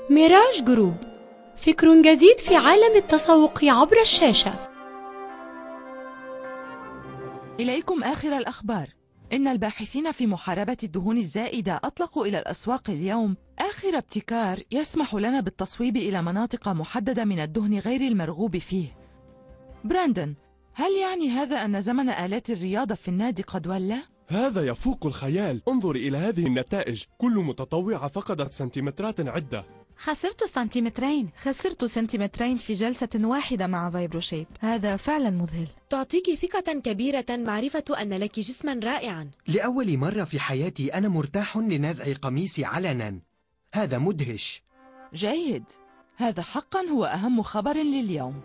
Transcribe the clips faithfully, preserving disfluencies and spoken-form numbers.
ميراج جروب، فكر جديد في عالم التسوق عبر الشاشة. إليكم آخر الأخبار. إن الباحثين في محاربة الدهون الزائدة أطلقوا إلى الأسواق اليوم آخر ابتكار يسمح لنا بالتصويب إلى مناطق محددة من الدهن غير المرغوب فيه. براندون، هل يعني هذا أن زمن آلات الرياضة في النادي قد ولى؟ هذا يفوق الخيال. انظر إلى هذه النتائج، كل متطوعة فقدت سنتيمترات عدة. خسرت سنتيمترين خسرت سنتيمترين في جلسة واحدة مع فايبرو شيب. هذا فعلا مذهل. تعطيك ثقة كبيرة معرفة أن لك جسما رائعا. لأول مرة في حياتي أنا مرتاح لنزع قميصي علنا. هذا مدهش. جيد، هذا حقا هو أهم خبر لليوم.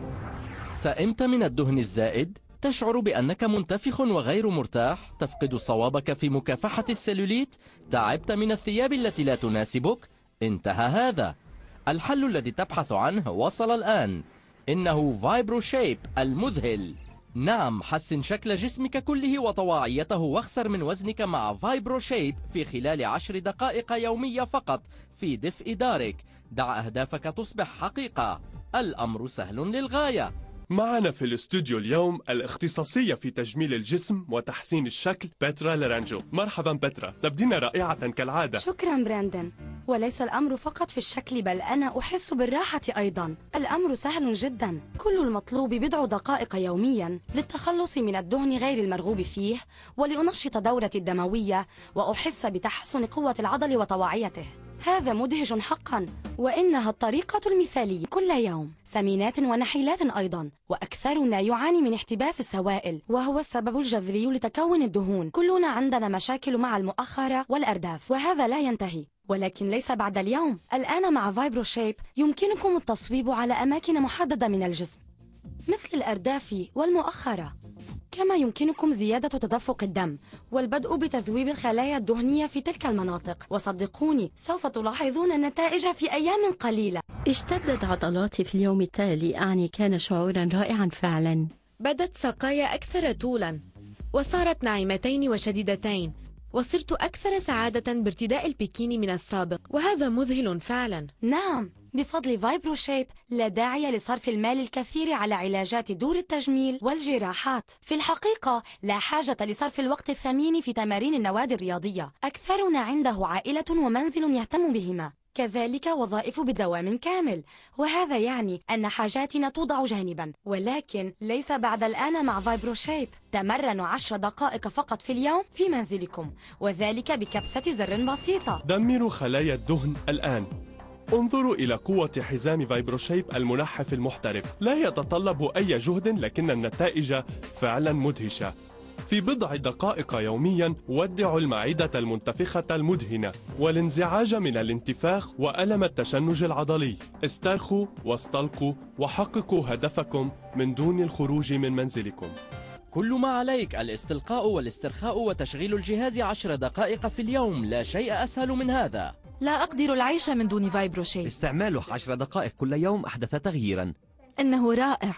سئمت من الدهن الزائد؟ تشعر بأنك منتفخ وغير مرتاح؟ تفقد صوابك في مكافحة السلوليت؟ تعبت من الثياب التي لا تناسبك؟ انتهى هذا. الحل الذي تبحث عنه وصل الآن. إنه فايبرو شيب المذهل. نعم، حسن شكل جسمك كله وطواعيته واخسر من وزنك مع فايبرو شيب في خلال عشر دقائق يومية فقط في دفء دارك. دع أهدافك تصبح حقيقة. الأمر سهل للغاية. معنا في الاستوديو اليوم الاختصاصية في تجميل الجسم وتحسين الشكل بيترا لارانجو. مرحبا بيترا، تبدين رائعة كالعادة. شكرا براندون. وليس الأمر فقط في الشكل، بل أنا أحس بالراحة أيضا. الأمر سهل جدا، كل المطلوب بضع دقائق يوميا للتخلص من الدهن غير المرغوب فيه ولأنشط دورتي الدموية وأحس بتحسن قوة العضل وطواعيته. هذا مدهش حقا، وإنها الطريقة المثالية. كل يوم سمينات ونحيلات أيضا، وأكثرنا يعاني من احتباس السوائل وهو السبب الجذري لتكون الدهون. كلنا عندنا مشاكل مع المؤخرة والأرداف، وهذا لا ينتهي. ولكن ليس بعد اليوم. الآن مع فايبرو شيب يمكنكم التصويب على أماكن محددة من الجسم مثل الأرداف والمؤخرة. كما يمكنكم زيادة تدفق الدم والبدء بتذويب الخلايا الدهنية في تلك المناطق، وصدقوني سوف تلاحظون النتائج في أيام قليلة. اشتدت عضلاتي في اليوم التالي، أعني كان شعورا رائعا فعلا. بدت ساقاي أكثر طولا وصارت ناعمتين وشديدتين، وصرت أكثر سعادة بارتداء البيكيني من السابق، وهذا مذهل فعلا. نعم، بفضل فايبرو شيب لا داعي لصرف المال الكثير على علاجات دور التجميل والجراحات. في الحقيقة لا حاجة لصرف الوقت الثمين في تمارين النوادي الرياضية. أكثرنا عنده عائلة ومنزل يهتم بهما، كذلك وظائف بدوام كامل، وهذا يعني أن حاجاتنا توضع جانبا. ولكن ليس بعد الآن مع فايبرو شيب. تمرنوا عشر دقائق فقط في اليوم في منزلكم، وذلك بكبسة زر بسيطة. دمروا خلايا الدهن الآن. انظروا إلى قوة حزام فايبرو شيب المنحف المحترف. لا يتطلب أي جهد، لكن النتائج فعلا مدهشة. في بضع دقائق يوميا ودعوا المعدة المنتفخة المدهنة والانزعاج من الانتفاخ وألم التشنج العضلي. استرخوا واستلقوا وحققوا هدفكم من دون الخروج من منزلكم. كل ما عليك الاستلقاء والاسترخاء وتشغيل الجهاز عشر دقائق في اليوم. لا شيء أسهل من هذا. لا أقدر العيش من دون فايبرو شيب. استعماله عشر دقائق كل يوم أحدث تغييرا. إنه رائع.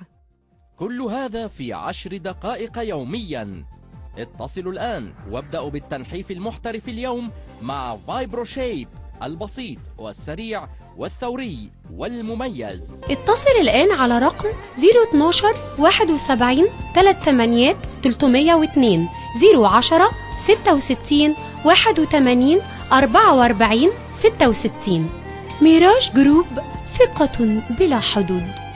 كل هذا في عشر دقائق يوميا. اتصلوا الآن وابدأوا بالتنحيف المحترف اليوم مع فايبرو شيب البسيط والسريع والثوري والمميز. اتصل الآن على رقم صفر اثناشر واحد وسبعين ثلاث ثمانيات ثلاثمائة واثنين صفر عشرة ستة وستين واحد وثمانين أربعة وأربعين ستة وستين. ميراج جروب، ثقة بلا حدود.